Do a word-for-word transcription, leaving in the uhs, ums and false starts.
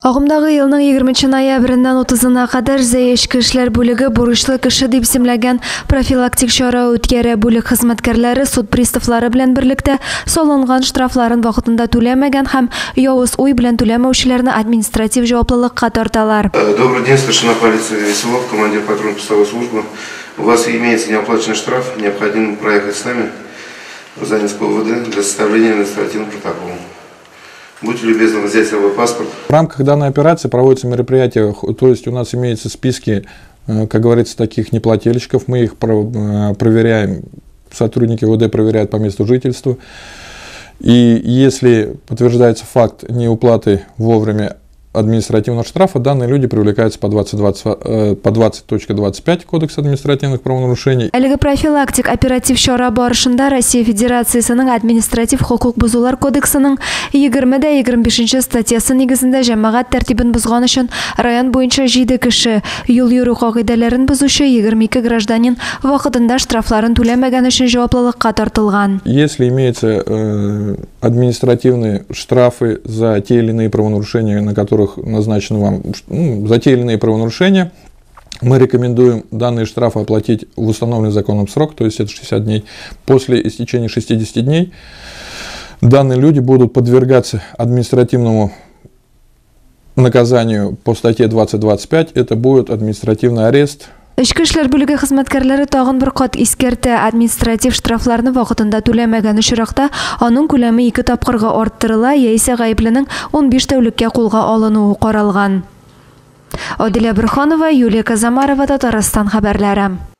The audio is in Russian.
Агымдагы елның егерменче ноябреннән утызына кадәр Зәй эчке эшләр бүлеге бурычлы кеше дип исемләгән профилактик чара үткәрә. Бүлек хезмәткәрләре суд приставлары белән берлектә салынган штрафларын вакытында түләмәгән һәм явыз уй белән түләмәүчеләрне административ җаваплылыкка тарталар. Добрый день, старшина полиции Веселов, командир патрульно-постовой службы. У вас имеется неоплаченный штраф, необходимо проехать с нами в Занинское ОВД для составления административного протокола. Будьте любезны взять с собой паспорт. В рамках данной операции проводятся мероприятия, то есть у нас имеются списки, как говорится, таких неплательщиков, мы их проверяем, сотрудники ОВД проверяют по месту жительства. И если подтверждается факт неуплаты вовремя административного штрафа, данные люди привлекаются по двадцать точка двадцать пять Кодекса административных правонарушений. Әлеге профилактик оператив чара барышында Россия Федерациясының административ хокук бузулар кодексының егерме дә егерме бишенче статьясы нигезендә җәмәгать тәртибен бузган өчен район буенча җиде кеше, юл йөрү кагыйдәләрен бузучы егерме ике гражданин вакытында штрафларын түләмәгән өчен җаваплылыкка тартылган. Если имеются э, административные штрафы за те или иные правонарушения, на которых назначены вам, ну, за те или иные правонарушения, мы рекомендуем данные штрафы оплатить в установленный законом срок, то есть это шестьдесят дней. После истечения шестидесяти дней данные люди будут подвергаться административному наказанию по статье двадцать двадцать пять, это будет административный арест. Эчке эшләр бүлеге хезмәткәрләре тагын бер кат искәртә: административ штрафларны вакытында түләмәгән очракта аның күләме ике тапкырга арттырыла яисә гаепленең ун биш тәүлеккә кулга алынуы каралган. Адилә Бөрханова, Юлия Казамарова, Татарстан хәбәрләре.